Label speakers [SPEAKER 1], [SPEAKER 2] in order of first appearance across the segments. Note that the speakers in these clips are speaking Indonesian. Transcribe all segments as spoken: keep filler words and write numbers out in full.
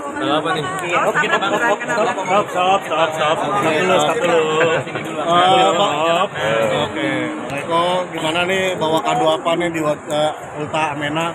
[SPEAKER 1] Kalau apa nih?
[SPEAKER 2] Oh, kita stop, stop, stop, stop, stop, stop dulu, stop dulu. Stop. Oke, Eko, gimana nih bawa kado apa nih di uh, Ulta Amena?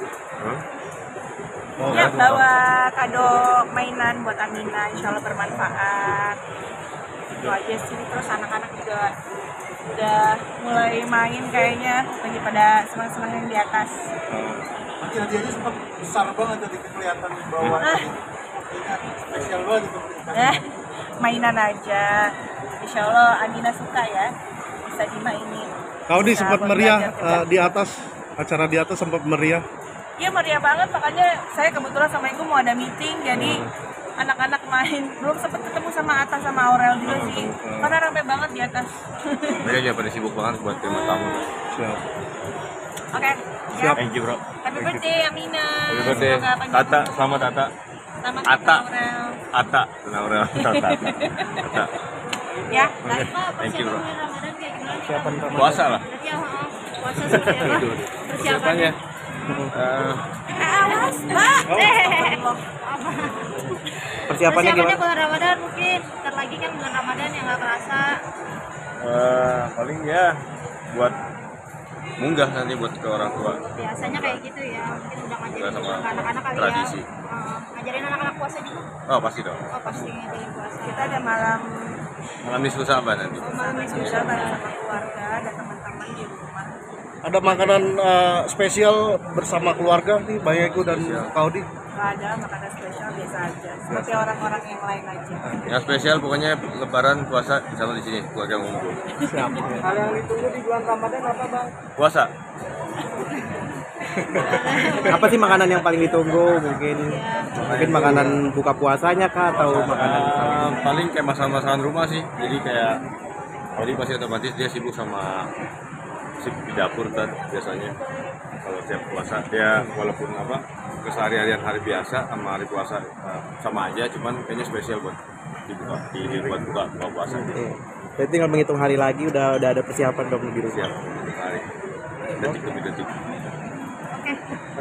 [SPEAKER 3] Oh, ya, bawa kado mainan buat Amina, insya Allah bermanfaat. Itu aja sih, terus anak-anak juga udah mulai main kayaknya, lagi pada senang-senang yang di atas.
[SPEAKER 2] Nanti hadiahnya sempat besar banget tadi kelihatan di bawah.
[SPEAKER 3] Ah.
[SPEAKER 2] Spesial banget itu.
[SPEAKER 3] Eh, mainan aja. Insya Allah Amina suka ya, bisa dimainin.
[SPEAKER 2] Kau di
[SPEAKER 3] Bisa
[SPEAKER 2] sempat
[SPEAKER 3] buat
[SPEAKER 2] meriah
[SPEAKER 3] belajar juga.
[SPEAKER 2] uh, di atas, acara di atas sempat meriah.
[SPEAKER 3] Iya meriah banget, makanya saya kebetulan sama Ibu mau ada meeting, jadi anak-anak main. Belum sempat ketemu sama Atta sama Aurel juga sih, karena ramai banget di atas.
[SPEAKER 1] Mereka juga pada sibuk banget buat terima tamu.
[SPEAKER 2] Siap.
[SPEAKER 3] Oke,
[SPEAKER 2] Siap.
[SPEAKER 1] Thank you bro.
[SPEAKER 3] Happy birthday Amina.
[SPEAKER 1] Happy birthday.
[SPEAKER 3] Semoga panjang
[SPEAKER 1] Tata,
[SPEAKER 3] umur.
[SPEAKER 1] selamat Tata.
[SPEAKER 3] Selamat
[SPEAKER 1] Atta.
[SPEAKER 3] Aurel.
[SPEAKER 1] Ata, Aurel, Tata. Tata.
[SPEAKER 3] Ya,
[SPEAKER 1] Oke, thank you bro.
[SPEAKER 4] Ramadan kayak gimana?
[SPEAKER 2] Siapan Ramadan.
[SPEAKER 1] Puasa lah.
[SPEAKER 4] Berarti ya, oh, puasa seperti apa?
[SPEAKER 1] Persiapannya. Eh,
[SPEAKER 3] awas, Mbak.
[SPEAKER 4] Persiapannya gimana? Bulan Ramadan mungkin, ntar lagi kan bulan Ramadan yang nggak kerasa.
[SPEAKER 1] eh, paling ya buat munggah nanti buat ke orang tua.
[SPEAKER 4] Biasanya kayak gitu ya, mungkin udah ngajarin
[SPEAKER 1] Sama
[SPEAKER 4] juga ke anak-anak kali
[SPEAKER 1] tradisi.
[SPEAKER 4] ya. Uh, ngajarin anak-anak puasa juga.
[SPEAKER 1] Oh pasti dong.
[SPEAKER 4] Oh pasti ngajarin puasa.
[SPEAKER 3] Kita ada malam
[SPEAKER 1] Malam nisfu Sa'ban nanti.
[SPEAKER 3] malam spesial bareng sama keluarga dan teman-teman di rumah.
[SPEAKER 2] Ada makanan uh, spesial bersama keluarga nih, Bang Eko dan Kau di.
[SPEAKER 3] Nggak ada makanan spesial, biasa aja, seperti orang-orang yang lain aja.
[SPEAKER 1] Yang spesial pokoknya Lebaran puasa sama di sini keluarga ngumpul.
[SPEAKER 2] Siap.
[SPEAKER 5] Hal yang ditunggu di bulan Ramadan apa bang?
[SPEAKER 1] Puasa.
[SPEAKER 5] Apa sih makanan yang paling ditunggu? Mungkin mungkin makanan buka puasanya kah atau makanan
[SPEAKER 1] Eh, paling kayak masakan-masakan rumah sih. Jadi kayak Audi pasti otomatis dia sibuk sama sibuk di dapur kan biasanya. Kalau tiap puasa dia walaupun apa keseharian hari biasa sama hari puasa eh, sama aja, cuman kayaknya spesial buat dibuka di buat buka buka puasa.
[SPEAKER 5] Jadi tinggal menghitung hari lagi udah udah ada persiapan dong di rumah.
[SPEAKER 1] Siap hari detik demi detik.